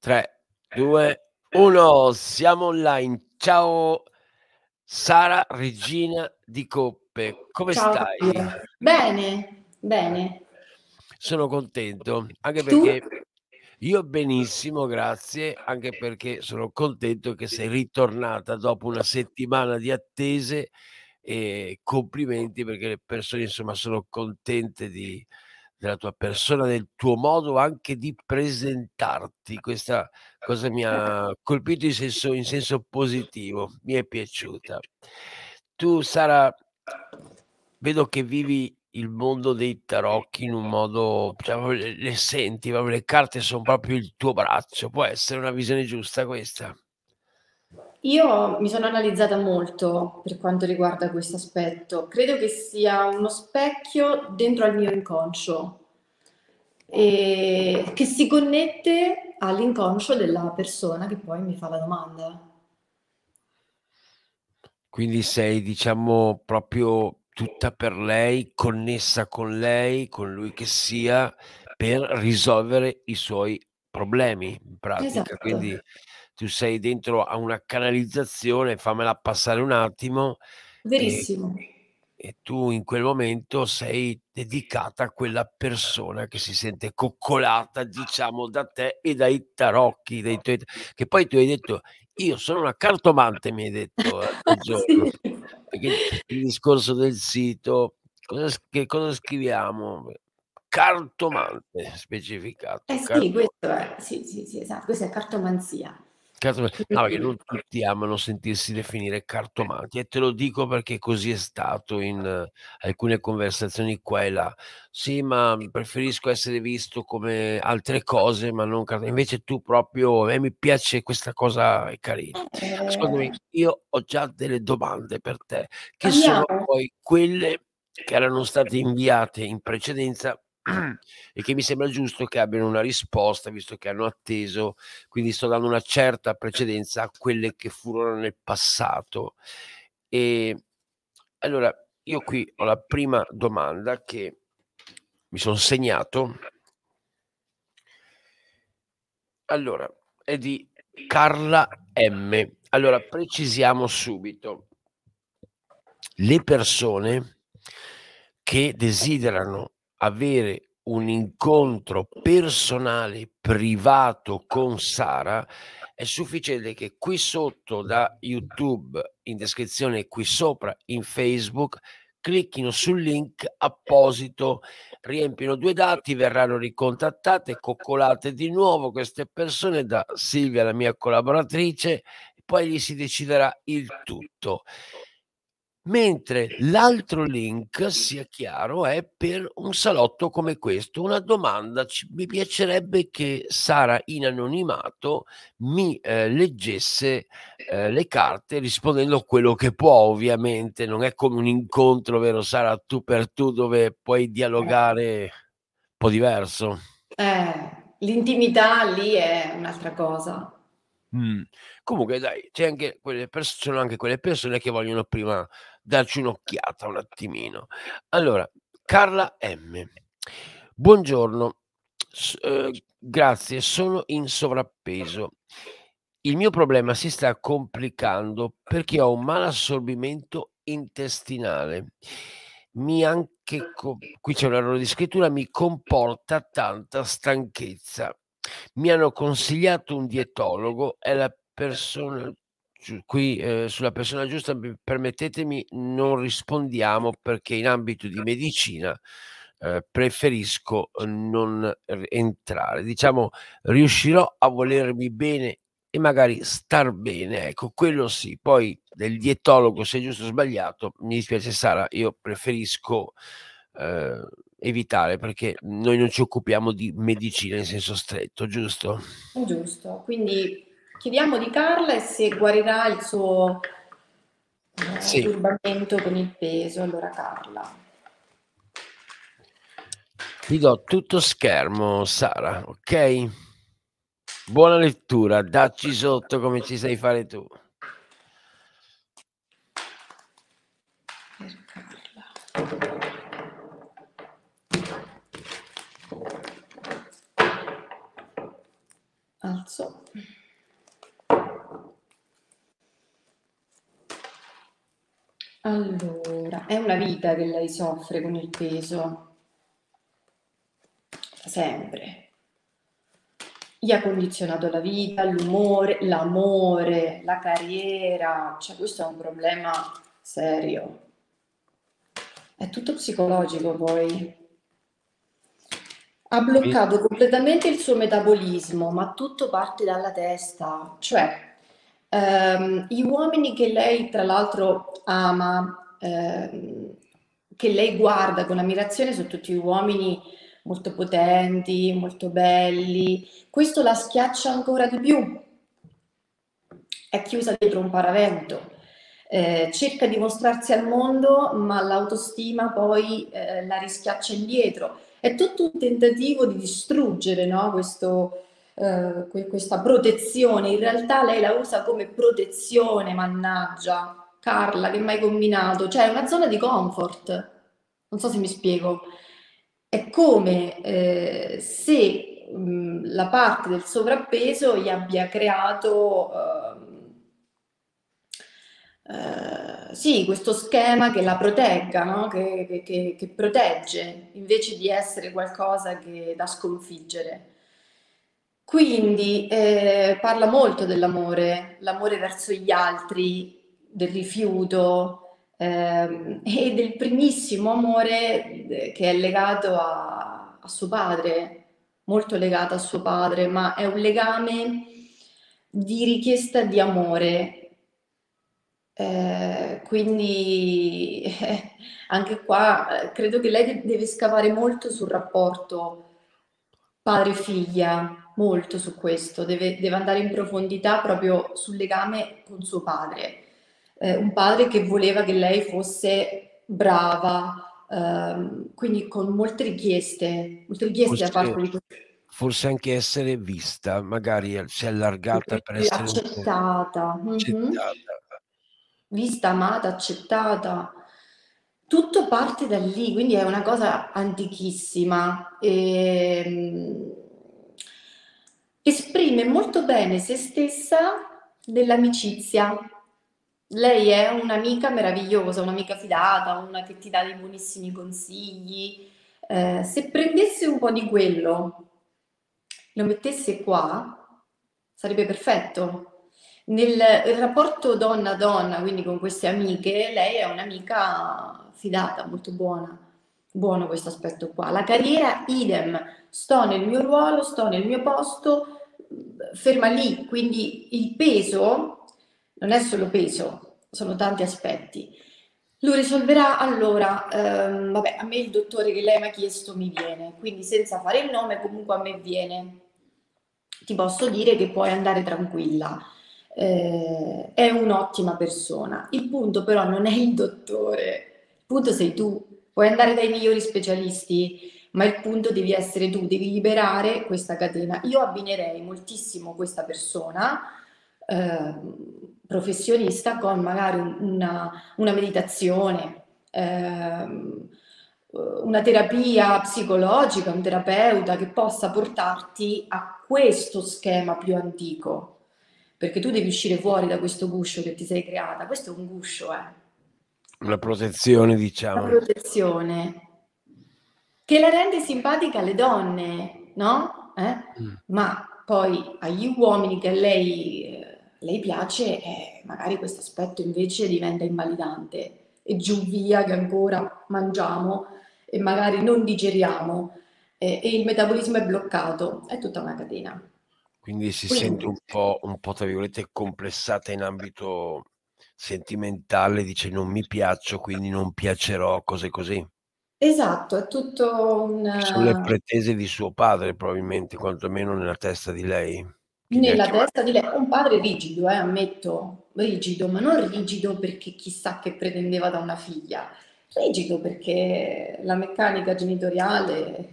3, 2, 1, siamo online. Ciao Sara Regina di Coppe, come Ciao stai? Fabio. Bene, bene. Sono contento, anche Tu? perché io benissimo, grazie, anche perché sono contento che sei ritornata dopo una settimana di attese e complimenti perché le persone insomma sono contente della tua persona, del tuo modo anche di presentarti. Questa cosa mi ha colpito in senso positivo, mi è piaciuta. Tu Sara, vedo che vivi il mondo dei tarocchi in un modo, cioè proprio le senti, proprio le carte son proprio il tuo braccio. Può essere una visione giusta questa? Io mi sono analizzata molto per quanto riguarda questo aspetto. Credo che sia uno specchio dentro al mio inconscio e che si connette all'inconscio della persona che poi mi fa la domanda. Quindi sei, diciamo, proprio tutta per lei, connessa con lei, con lui che sia, per risolvere i suoi problemi, in pratica. Esatto, Quindi tu sei dentro a una canalizzazione, fammela passare un attimo, e verissimo. e tu in quel momento sei dedicata a quella persona che si sente coccolata, diciamo, da te e dai tarocchi, dai tuoi che poi tu hai detto: "Io sono una cartomante", mi hai detto l'altro giorno, Sì. perché il discorso del sito, cosa scriviamo? Cartomante, Eh specificato, sì, questo è, sì, sì, sì, esatto, questa è cartomanzia. No, perché Quindi non tutti amano sentirsi definire cartomanti e te lo dico perché così è stato in alcune conversazioni qua e là. "Sì, ma preferisco essere visto come altre cose, ma non car", invece tu proprio, a me mi piace questa cosa, è carina. Ascoltami, eh, io ho già delle domande per te, che sono andiamo. poi quelle che erano state inviate in precedenza e che mi sembra giusto che abbiano una risposta, visto che hanno atteso, quindi sto dando una certa precedenza a quelle che furono nel passato. Ehm, allora io qui ho la prima domanda che mi son segnato. Allora, è di Carla M. Allora precisiamo subito: le persone che desiderano avere un incontro personale, privato con Sara, è sufficiente che qui sotto da YouTube, in descrizione e qui sopra in Facebook, clicchino sul link apposito, riempiono 2 dati, verranno ricontattate, coccolate di nuovo queste persone da Silvia, la mia collaboratrice, e poi lì si deciderà il tutto. Mentre l'altro link, sia chiaro, è per un salotto come questo. Una domanda, mi piacerebbe che Sara in anonimato mi, leggesse, le carte rispondendo quello che può ovviamente, non è come un incontro, vero Sara, tu per tu dove puoi dialogare un po' diverso. L'intimità lì è un'altra cosa. Mh. Comunque dai, c'è anche ci sono anche quelle persone che vogliono prima darci un'occhiata un attimino. Allora, Carla M: "Buongiorno, grazie, sono in sovrappeso. Il mio problema si sta complicando perché ho un malassorbimento intestinale. Mi anche qui c'è un errore di scrittura, mi comporta tanta stanchezza. Mi hanno consigliato un dietologo, è la persona qui, sulla persona giusta, permettetemi, non rispondiamo perché in ambito di medicina, preferisco non entrare. Diciamo, riuscirò a volermi bene e magari star bene, ecco, quello sì. Poi del dietologo, se è giusto o sbagliato, mi dispiace Sara, io preferisco, ehm, evitare perché noi non ci occupiamo di medicina in senso stretto, giusto? Giusto. Quindi chiediamo di Carla e se guarirà il suo Sì, turbamento con il peso. Allora Carla. ti do tutto schermo Sara, okay? Buona lettura, dacci sotto come ci sai fare tu. Per Carla. alzo. Allora, è una vita che lei soffre con il peso, sempre. Gli ha condizionato la vita, l'umore, l'amore, la carriera, cioè questo è un problema serio. È tutto psicologico poi. Ha bloccato completamente il suo metabolismo, ma tutto parte dalla testa, cioè gli uomini che lei tra l'altro ama, che lei guarda con ammirazione, sono tutti uomini molto potenti, molto belli. Questo la schiaccia ancora di più. È chiusa dietro un paravento. Cerca di mostrarsi al mondo, ma l'autostima poi la rischiaccia indietro. È tutto un tentativo di distruggere, no? Questa protezione. In realtà lei la usa come protezione, mannaggia. Carla, che mai combinato? Cioè, è una zona di comfort. Non so se mi spiego. È come se la parte del sovrappeso gli abbia creato sì, questo schema che la protegga, no? Che protegge invece di essere qualcosa che da sconfiggere. Quindi parla molto dell'amore, l'amore verso gli altri, del rifiuto e del primissimo amore che è legato a suo padre, molto legato a suo padre, ma è un legame di richiesta di amore. Quindi anche qua credo che lei deve scavare molto sul rapporto padre-figlia, molto su questo, deve andare in profondità proprio sul legame con suo padre. Un padre che voleva che lei fosse brava, quindi con molte richieste da Forse, parte di questo. forse anche essere vista, magari si è allargata per essere un po' Accettata, accettata. vista, amata, accettata. Tutto parte da lì, quindi è una cosa antichissima. Esprime molto bene se stessa nell'amicizia. Lei è un'amica meravigliosa, un'amica fidata, una che ti dà dei buonissimi consigli. Se prendesse un po' di quello, lo mettesse qua, sarebbe perfetto. Nel rapporto donna-donna, quindi con queste amiche, lei è un'amica fidata, molto buona. Buono questo aspetto qua. La carriera, idem. Sto nel mio ruolo, sto nel mio posto, ferma lì. Quindi il peso non è solo peso, sono tanti aspetti. Lo risolverà allora, vabbè, a me il dottore che lei mi ha chiesto mi viene, quindi senza fare il nome comunque a me viene. Ti posso dire che puoi andare tranquilla, è un'ottima persona. Il punto però non è il dottore, il punto sei tu. Puoi andare dai migliori specialisti, ma il punto devi essere tu, devi liberare questa catena. Io abbinerei moltissimo questa persona eh, professionista con magari una meditazione, una terapia psicologica, un terapeuta che possa portarti a questo schema più antico, perché tu devi uscire fuori da questo guscio che ti sei creata. Questo è un guscio, Una protezione, la diciamo. protezione che la rende simpatica alle donne, no? Mm. Ma poi agli uomini che a lei piace, magari questo aspetto invece diventa invalidante e giù via che ancora mangiamo e magari non digeriamo e il metabolismo è bloccato, è tutta una catena. Quindi si sente Quindi, un po' tra virgolette complessata in ambito sentimentale, dice non mi piaccio, quindi non piacerò, cose così. esatto, è tutto Che sono le un... pretese di suo padre probabilmente, quantomeno nella testa di lei, che gli ha Nella chiamato. testa di lei, un padre rigido, ammetto, rigido, ma non rigido perché chissà che pretendeva da una figlia, rigido perché la meccanica genitoriale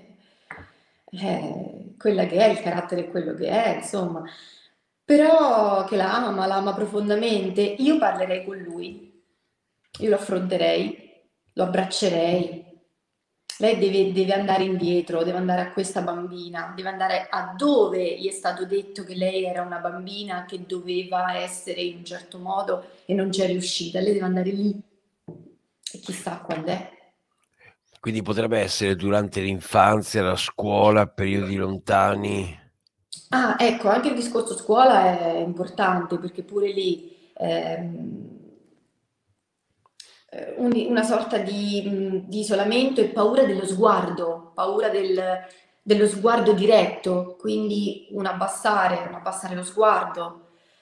è quella che è, il carattere è quello che è, insomma. Però che la ama profondamente. Io parlerei con lui, io lo affronterei, lo abbraccerei, Lei deve andare indietro, deve andare a questa bambina, deve andare a dove gli è stato detto che lei era una bambina che doveva essere in un certo modo e non c'è riuscita. Lei deve andare lì e chissà quando è. Quindi potrebbe essere durante l'infanzia, la scuola, periodi lontani. Ah, ecco, anche il discorso scuola è importante perché pure lì una sorta di isolamento e paura dello sguardo, paura dello sguardo diretto, quindi un abbassare lo sguardo.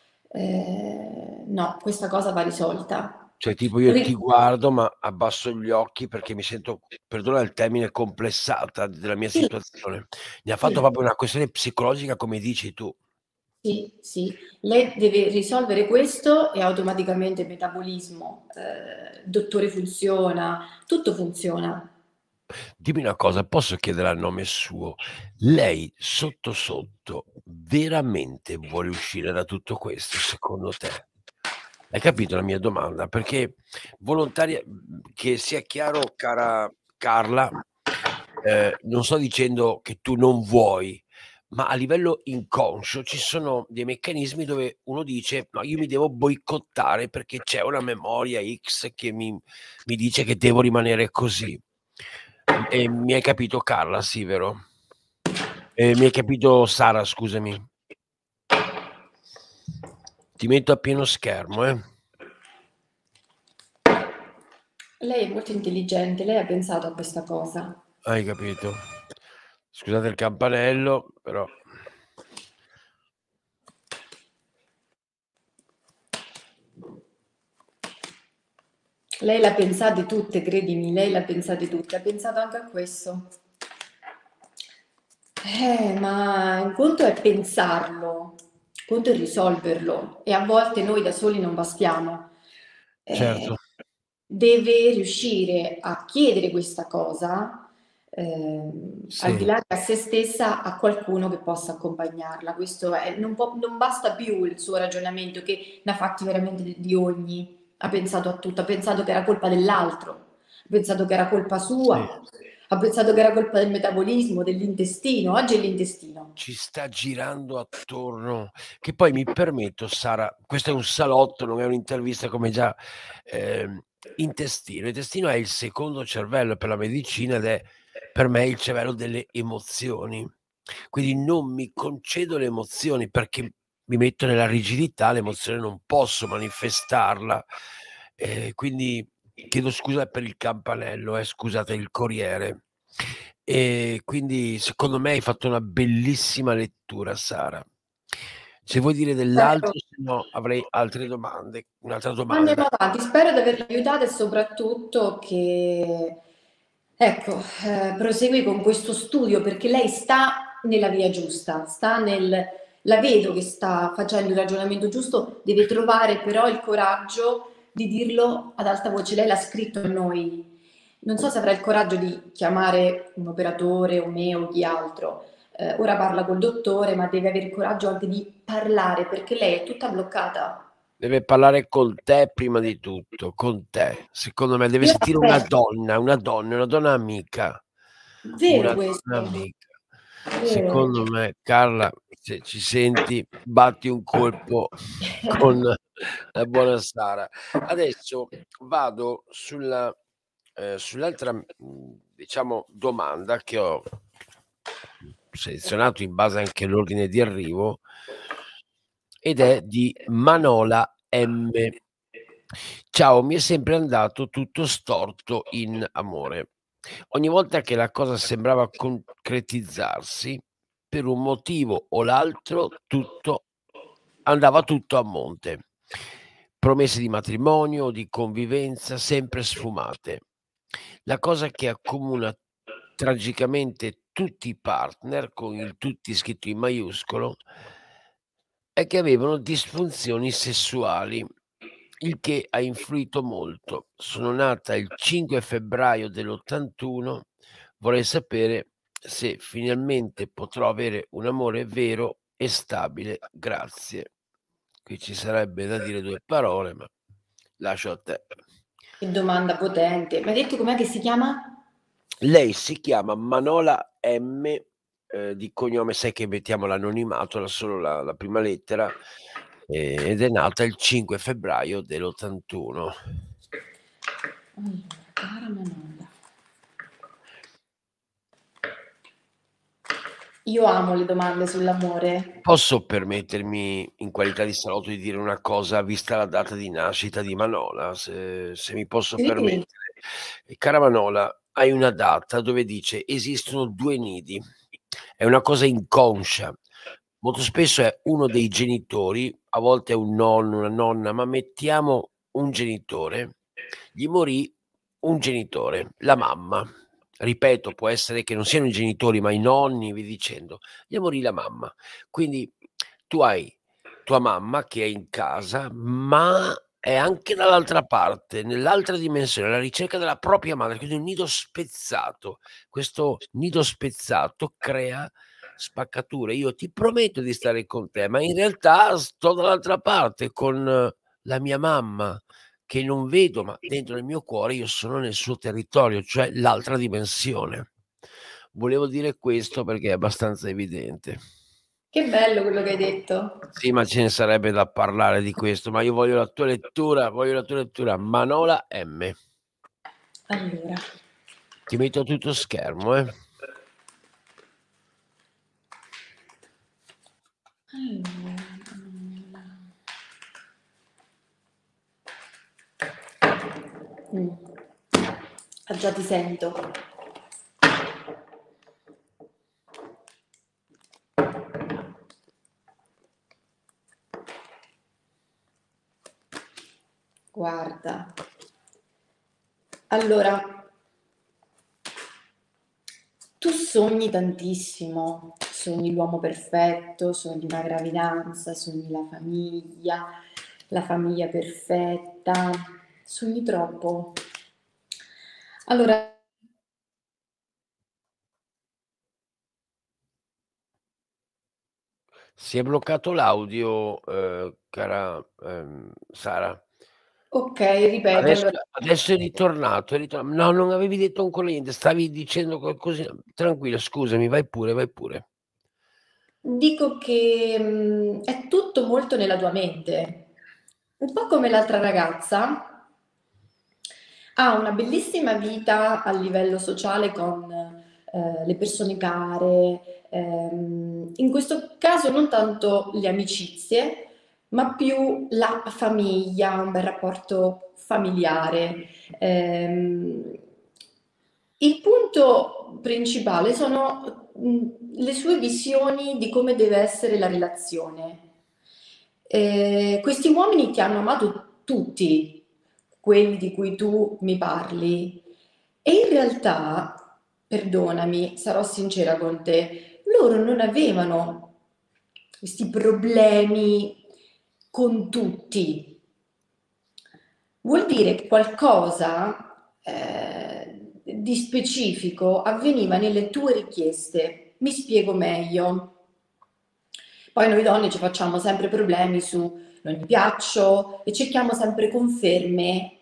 No, questa cosa va risolta. Cioè, tipo io ti guardo, ma abbasso gli occhi perché mi sento, perdona il termine, complessata della mia Sì, situazione. Ne ha fatto sì, proprio una questione psicologica, come dici tu. sì, sì. Lei deve risolvere questo e automaticamente il metabolismo, dottore funziona, tutto funziona. Dimmi una cosa, posso chiedere a nome suo? Lei sotto sotto veramente vuole uscire da tutto questo, secondo te? Hai capito la mia domanda? Perché che sia chiaro, cara Carla, non sto dicendo che tu non vuoi, ma a livello inconscio ci sono dei meccanismi dove uno dice: "No, io mi devo boicottare perché c'è una memoria X che mi dice che devo rimanere così". E mi hai capito Carla, sì, vero? Mi hai capito Sara, scusami. Ti metto a pieno schermo, eh. Lei è molto intelligente, lei ha pensato a questa cosa. Hai capito? Scusate il campanello, però Lei l'ha pensate tutte, credimi, lei l'ha pensate tutte, ha pensato anche a questo. Ma un conto è pensarlo, un conto è risolverlo e a volte noi da soli non bastiamo. certo, Deve riuscire a chiedere questa cosa, al di sì. là di a se stessa, a qualcuno che possa accompagnarla. Non basta più il suo ragionamento che ne ha fatti veramente di ogni. Ha pensato a tutto, ha pensato che era colpa dell'altro, ha pensato che era colpa Sì. sua, ha pensato che era colpa del metabolismo, dell'intestino. Oggi è l'intestino. Ci sta girando attorno, che poi mi permetto Sara, questo è un salotto, non è un'intervista come già intestino. Intestino è il secondo cervello per la medicina ed è per me il cervello delle emozioni. Quindi non mi concedo le emozioni perché mi metto nella rigidità, l'emozione non posso manifestarla. Quindi chiedo scusa per il campanello, scusate il corriere. E quindi secondo me hai fatto una bellissima lettura, Sara. Se vuoi dire Spero. dell'altro, se no avrei altre domande. Un'altra Andiamo domanda. avanti, spero di averla aiutata e soprattutto che, ecco, prosegui con questo studio perché lei sta nella via giusta, la vedo che sta facendo il ragionamento giusto, deve trovare però il coraggio di dirlo ad alta voce. Lei l'ha scritto a noi. Non so se avrà il coraggio di chiamare un operatore o me o chi altro. Ora parla col dottore, ma deve avere il coraggio anche di parlare perché lei è tutta bloccata. Deve parlare con te prima di tutto, con te. Secondo me deve Io sentire l'aspetto, una donna amica, vero una donna questo, amica. vero. Secondo me, Carla, se ci senti, batti un colpo con la buona Sara. Adesso vado sull'altra, diciamo, domanda che ho selezionato in base anche all'ordine di arrivo ed è di Manola M. Ciao, mi è sempre andato tutto storto in amore. Ogni volta che la cosa sembrava concretizzarsi, per un motivo o l'altro, andava tutto a monte. Promesse di matrimonio, di convivenza, sempre sfumate. La cosa che accomuna tragicamente tutti i partner, con il tutti scritto in maiuscolo, è che avevano disfunzioni sessuali, il che ha influito molto. Sono nata il 5 febbraio dell'81, vorrei sapere se finalmente potrò avere un amore vero e stabile, grazie. Qui ci sarebbe da dire 2 parole, ma lascio a te. Che domanda potente. Mi hai detto com'è che si chiama? Lei si chiama Manola M, di cognome sai che mettiamo l'anonimato, solo la prima lettera, ed è nata il 5 febbraio dell'81. Allora, cara Manola. Io amo le domande sull'amore. Posso permettermi, in qualità di salotto, di dire una cosa, vista la data di nascita di Manola, se mi posso Sì, permettere. Cara Manola, hai una data dove dice: "Esistono 2 nidi". È una cosa inconscia. Molto spesso è uno dei genitori, a volte è un nonno, una nonna, ma mettiamo un genitore, gli morì un genitore, la mamma. Ripeto, può essere che non siano i genitori, ma i nonni, e via dicendo. Gli morì la mamma. Quindi tu hai tua mamma che è in casa, ma è anche dall'altra parte, nell'altra dimensione, alla ricerca della propria madre, quindi un nido spezzato. Questo nido spezzato crea spaccature. Io ti prometto di stare con te, ma in realtà sto dall'altra parte con la mia mamma, che non vedo, ma dentro nel mio cuore io sono nel suo territorio, cioè l'altra dimensione. Volevo dire questo perché è abbastanza evidente. che bello quello che hai detto. Sì, ma ce ne sarebbe da parlare di questo, ma io voglio la tua lettura, voglio la tua lettura. Manola M. Allora, Ti metto a tutto schermo, eh. allora. Ah, già ti sento. Guarda. Allora, tu sogni tantissimo, sogni l'uomo perfetto, sogni una gravidanza, sogni la famiglia perfetta, sogni troppo. Allora, Si è bloccato l'audio, cara, Sara. ok, ripeto, Adesso allora, adesso è ritorna no, non avevi detto ancora niente, stavi dicendo qualcosina. Tranquilla, scusami, vai pure, vai pure. dico che è tutto molto nella tua mente. Un po' come l'altra ragazza, ha una bellissima vita a livello sociale con le persone care, in questo caso non tanto le amicizie, ma più la famiglia, un bel rapporto familiare. Ehm, il punto principale sono le sue visioni di come deve essere la relazione. Questi uomini ti hanno amato tutti, quelli di cui tu mi parli, e in realtà, perdonami, sarò sincera con te, loro non avevano questi problemi con tutti. Vuol dire che qualcosa di specifico avveniva nelle tue richieste. Mi spiego meglio. Poi noi donne ci facciamo sempre problemi su non gli piaccio e cerchiamo sempre conferme.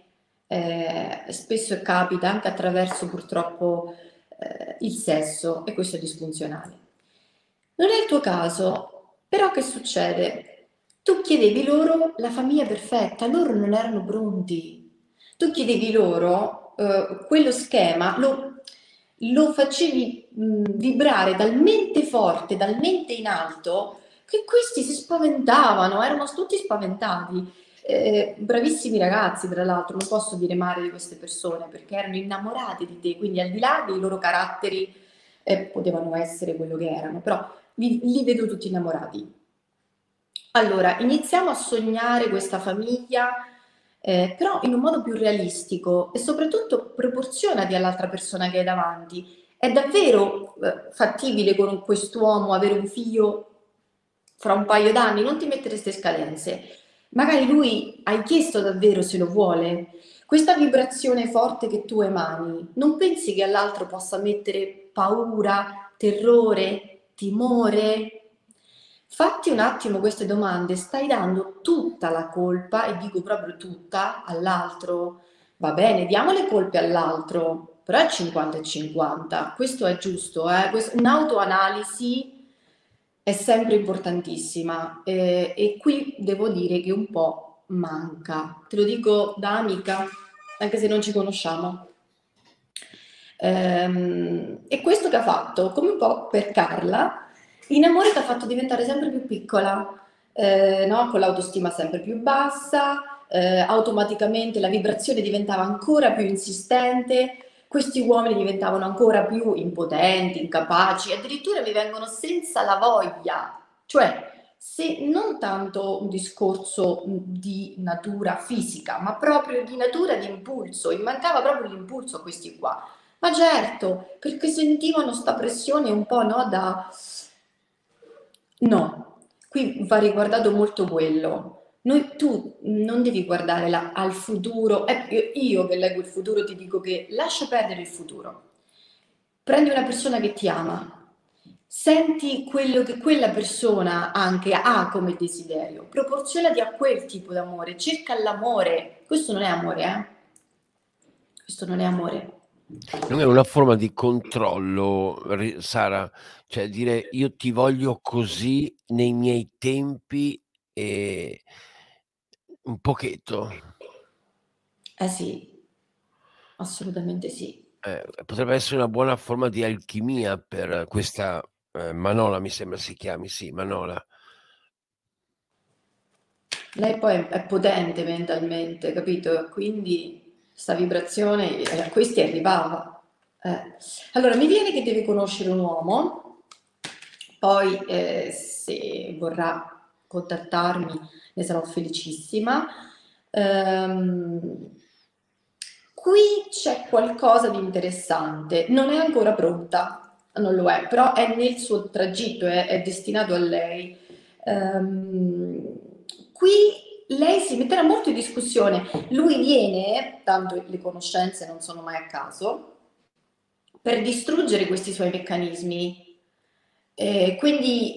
Spesso capita anche attraverso purtroppo il sesso e questo è disfunzionale. Non è il tuo caso, però che succede? Tu chiedevi loro la famiglia perfetta, loro non erano pronti. Tu chiedevi loro quello schema, lo facevi vibrare talmente forte, talmente in alto, che questi si spaventavano, erano tutti spaventati. Bravissimi ragazzi, tra l'altro, non posso dire male di queste persone perché erano innamorati di te, quindi al di là dei loro caratteri potevano essere quello che erano, però li vedo tutti innamorati. Allora, iniziamo a sognare questa famiglia, però in un modo più realistico e soprattutto proporzionati all'altra persona che hai davanti. È davvero fattibile con quest'uomo avere un figlio fra un paio d'anni? Non ti mettere queste scadenze. Magari lui hai chiesto davvero se lo vuole. Questa vibrazione forte che tu emani, non pensi che all'altro possa mettere paura, terrore, timore? Fatti un attimo queste domande, stai dando tutta la colpa, e dico proprio tutta, all'altro. Va bene, diamo le colpe all'altro, però è 50 e 50. Questo è giusto, un'autoanalisi è sempre importantissima, e qui devo dire che un po' manca. Te lo dico da amica, anche se non ci conosciamo. E questo che ha fatto, come un po' per Carla, in amore ti ha fatto diventare sempre più piccola, no? Con l'autostima sempre più bassa, automaticamente la vibrazione diventava ancora più insistente, questi uomini diventavano ancora più impotenti, incapaci, addirittura mi vengono senza la voglia, cioè se non tanto un discorso di natura fisica, ma proprio di natura di impulso, gli mancava proprio l'impulso a questi qua. Ma certo, perché sentivano sta pressione un po', no, da... No, qui va riguardato molto quello. Tu non devi guardare al futuro. Io che leggo il futuro ti dico che lascia perdere il futuro. Prendi una persona che ti ama, senti quello che quella persona anche ha come desiderio, proporzionati a quel tipo d'amore, cerca l'amore. Questo non è amore, eh? Questo non è amore. Non è una forma di controllo, Sara, cioè dire io ti voglio così nei miei tempi e un pochetto. Eh sì, assolutamente sì. Potrebbe essere una buona forma di alchimia per questa Manola, mi sembra si chiami, sì, Manola. Lei poi è potente mentalmente, capito? Quindi sta vibrazione a questi arrivava. Allora, mi viene che devi conoscere un uomo, poi se vorrà contattarmi ne sarò felicissima. Ehm, Qui c'è qualcosa di interessante, non è ancora pronta, non lo è, però è nel suo tragitto, è destinato a lei. Qui lei si metterà molto in discussione. Lui viene, tanto le conoscenze non sono mai a caso, per distruggere questi suoi meccanismi. Quindi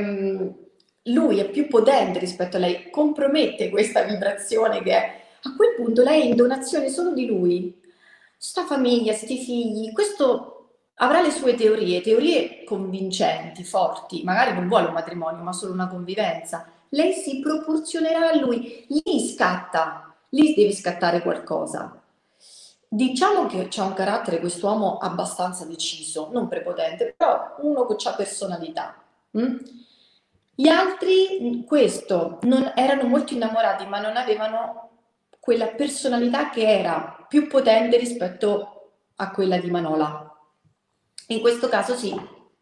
lui è più potente rispetto a lei, compromette questa vibrazione che è. A quel punto lei è in donazione solo di lui. Sta famiglia, sti figli, questo avrà le sue teorie, teorie convincenti, forti, magari non vuole un matrimonio, ma solo una convivenza. Lei si proporzionerà a lui, lì scatta, lì deve scattare qualcosa. Diciamo che c'ha un carattere quest'uomo abbastanza deciso, non prepotente, però uno che ha personalità. Mm? Gli altri, questo, erano molto innamorati, ma non avevano quella personalità che era più potente rispetto a quella di Manola. In questo caso sì.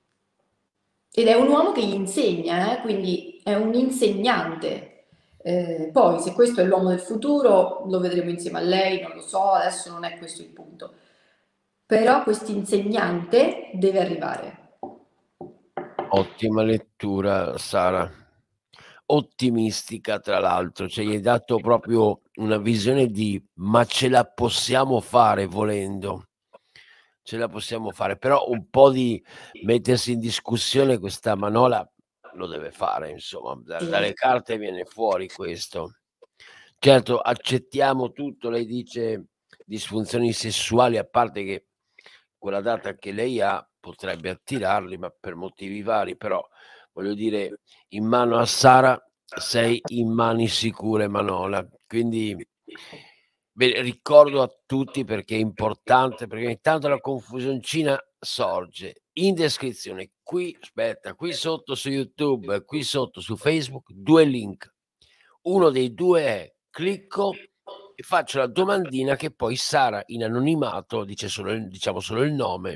Ed è un uomo che gli insegna, quindi è un insegnante. Poi, se questo è l'uomo del futuro, lo vedremo insieme a lei, non lo so, adesso non è questo il punto. Però questo insegnante deve arrivare. Ottima lettura, Sara. Ottimistica, tra l'altro, cioè gli hai dato proprio una visione di ma ce la possiamo fare volendo. Ce la possiamo fare, però un po' di mettersi in discussione questa Manola lo deve fare, insomma, dalle Sì. carte viene fuori questo. Certo, accettiamo tutto, lei dice disfunzioni sessuali, a parte che quella data che lei ha potrebbe attirarli, ma per motivi vari, però voglio dire, in mano a Sara sei in mani sicure, Manola. Quindi ricordo a tutti perché è importante, perché ogni tanto la confusioncina sorge. In descrizione, qui, aspetta, qui sotto su YouTube, qui sotto su Facebook, 2 link. Uno dei 2 è clicco e faccio la domandina che poi Sara in anonimato, diciamo solo il nome,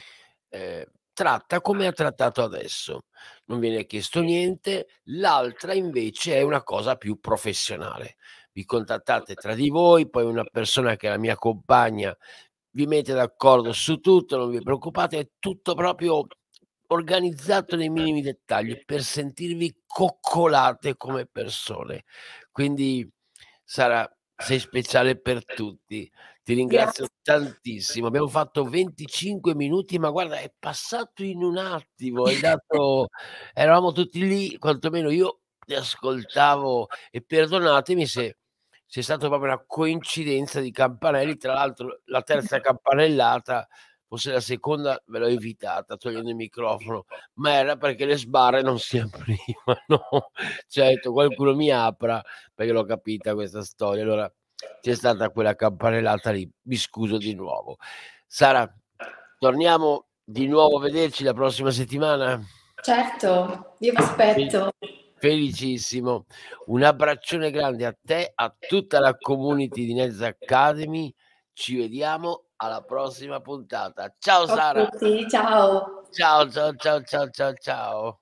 tratta come ha trattato adesso. Non viene chiesto niente. L'altra invece è una cosa più professionale. Vi contattate tra di voi, poi una persona che è la mia compagna vi mette d'accordo su tutto, non vi preoccupate, è tutto proprio organizzato nei minimi dettagli per sentirvi coccolate come persone. Quindi Sara, sei speciale per tutti. Ti ringrazio Grazie. tantissimo. Abbiamo fatto 25 minuti, ma guarda è passato in un attimo, hai dato eravamo tutti lì, quantomeno io ti ascoltavo e perdonatemi se c'è stata proprio una coincidenza di campanelli, tra l'altro la terza campanellata, forse la seconda ve l'ho evitata togliendo il microfono, ma era perché le sbarre non si aprivano. Cioè ho detto: "Qualcuno mi apra", perché l'ho capita questa storia. Allora c'è stata quella campanellata lì. Mi scuso di nuovo. Sara, torniamo di nuovo a vederci la prossima settimana? Certo, io Fe v'aspetto. felicissimo. Un abbraccione grande a te, a tutta la community di Nez Academy. Ci vediamo alla prossima puntata. Ciao Ciao a Sara. tutti, ciao. Ciao, ciao, ciao, ciao, ciao, ciao.